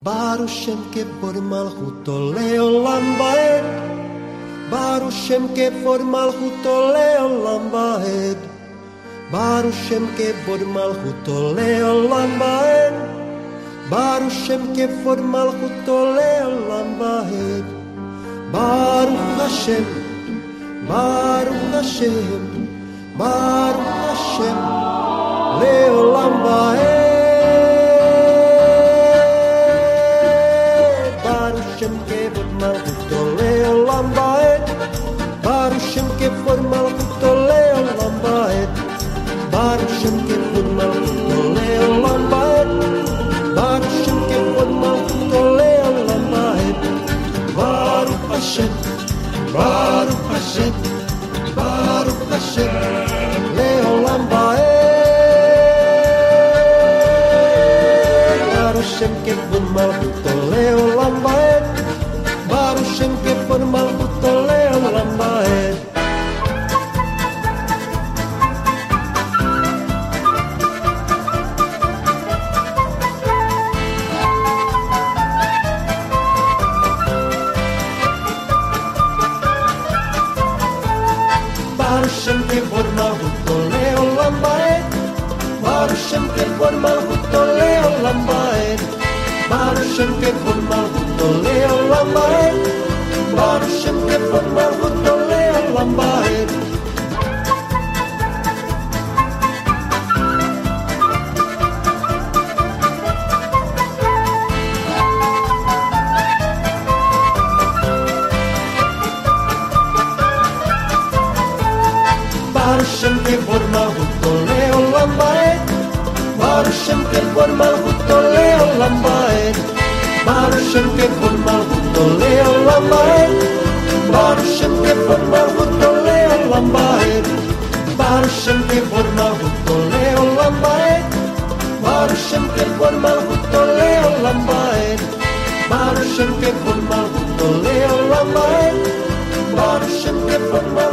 Baruch Shem Kevod Malchuto Leolam Vaed. Baruch Shem Kevod Malchuto Leolam Vaed. Baruch Shem Kevod Malchuto Leolam Vaed. Baruch Shem Kevod Malchuto Leolam Vaed. Baruch Hashem, Baruch Hashem, Baruch Hashem Leolam Vaed. Shem Kevod Malchuto Leolam Vaed. Baruch Shem Kevod Malchuto Leolam Vaed. Baruch Shem Kevod Malchuto Leolam Vaed. Baruch Shem Kevod Malchuto Leolam Vaed. Baruch Hashem, Baruch Hashem, Baruch Hashem Leolam Vaed. Baruch Shem Kevod Malchuto Leolam Vaed. Baruch Shem Kevod Malchuto Leolam Vaed. Baruch Shem Kevod Malchuto Leolam Vaed. Baruch Shem Kevod Malchuto Leolam Vaed. Baruch Shem Kevod Malchuto Leolam Vaed. Baruch Shem Kevod Malchuto Leolam Vaed. Baruch Shem Kevod Malchuto Leolam Vaed. Baruch Shem Kevod Malchuto Leolam Vaed. Baruch Shem Kevod Malchuto Leolam Vaed. Baruch Shem Kevod Malchuto Leolam Vaed. Baruch Shem Kevod Malchuto Leolam Vaed. Baruch Shem Kevod Malchuto Leolam Vaed. Baruch Shem Kevod Malchuto Leolam Vaed. Baruch Shem Kevod Malchuto